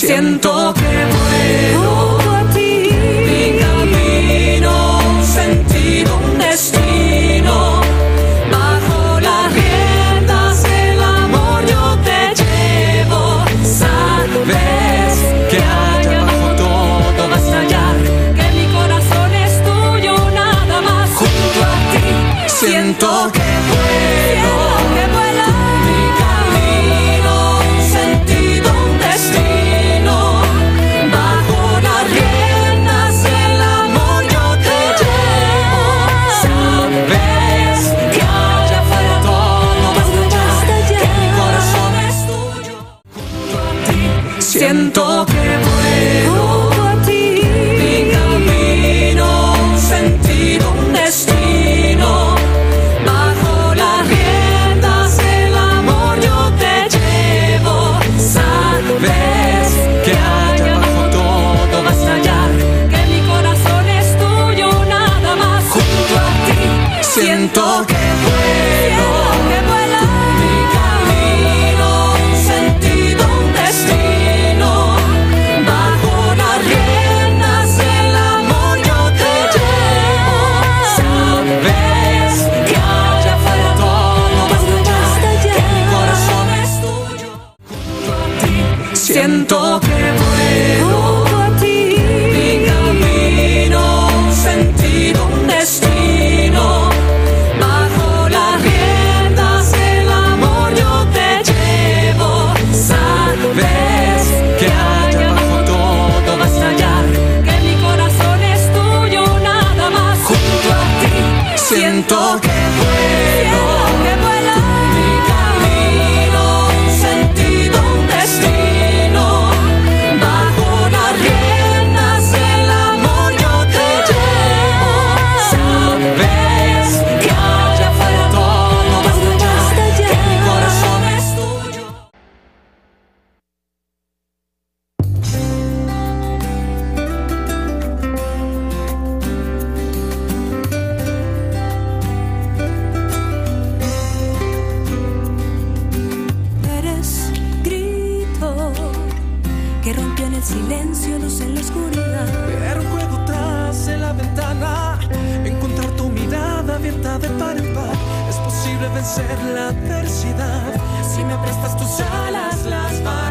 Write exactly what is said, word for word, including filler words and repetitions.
Siento que vuelo a ti, mi camino, un sentido, un destino. Bajo las riendas del amor yo te llevo. Sabes que allá abajo todo vas a hallar, que mi corazón es tuyo, nada más. Junto a ti siento que vuelo, que vuelo. Mi camino, un sentido, un destino. Bajo las riendas del amor yo te llevo. Sabes que allá afuera todo vas a hallar, que mi corazón es tuyo. Junto a ti siento que vuelo a ti, mi camino, un sentido, un destino. Bajo las riendas del amor yo te llevo. Sabes que allá abajo todo vas a hallar, que mi corazón es tuyo, nada más. Junto a ti siento que vuelo, que vuelo. Mi camino, un sentido, un destino. Bajo las riendas del amor yo te llevo. Sabes que allá afuera todo vas a hallar, que mi corazón es tuyo. Junto a ti siento que vuelo a ti, mi camino, un sentido, un destino. Bajo las riendas del amor yo te llevo. Sabes que allá abajo todo vas a hallar, que mi corazón es tuyo, nada más. Junto a ti siento que vuelo, que vuelo. Mi camino, un sentido, un destino. Bajo las riendas del amor yo te llevo. Sabes que allá afuera todo vas a hallar, que mi corazón es tuyo. Eres grito que rompió en el silencio, luz en la oscuridad. Era un juego tras de la ventana, encontrar tu mirada abierta de par en par. Es posible vencer la adversidad si me prestas tus alas, las